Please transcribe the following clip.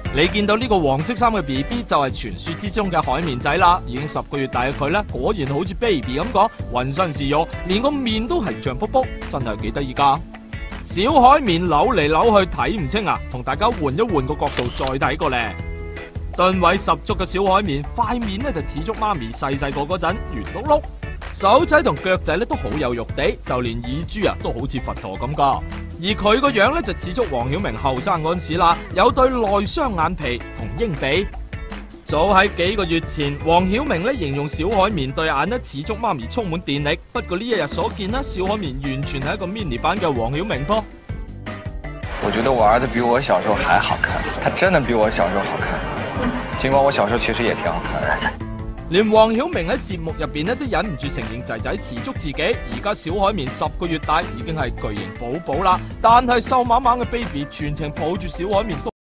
你見到呢個黃色衫嘅 BB 就係傳說之中嘅海綿仔啦，已經10個月大嘅佢咧，果然好似 baby 咁講，渾身是肉，連個面都係脹卜卜，真係幾得意㗎。小海綿扭嚟扭去睇唔清啊，同大家換一換個角度再睇過咧。噸位十足嘅小海綿，塊面咧就似足媽咪細細個嗰陣圓碌碌，手仔同腳仔咧都好有肉地，就連耳珠啊都好似佛陀咁㗎。而佢個樣咧就似足黃曉明後生嗰陣時啦，有對內雙眼皮同鷹鼻。早喺幾個月前，黃曉明咧形容小海綿對眼咧似足媽咪充滿電力。不過呢一日所見啦，小海綿完全係一個 mini 版嘅黃曉明噃。 我覺得我兒子比我小時候還好看，他真的比我小時候好看。盡管我小時候其實也挺好看的。 連黃曉明喺節目入邊咧都忍唔住承認仔仔似足自己。而家小海綿10個月大，已經係巨型寶寶啦，但係瘦蜢蜢嘅 baby 全程抱住小海綿。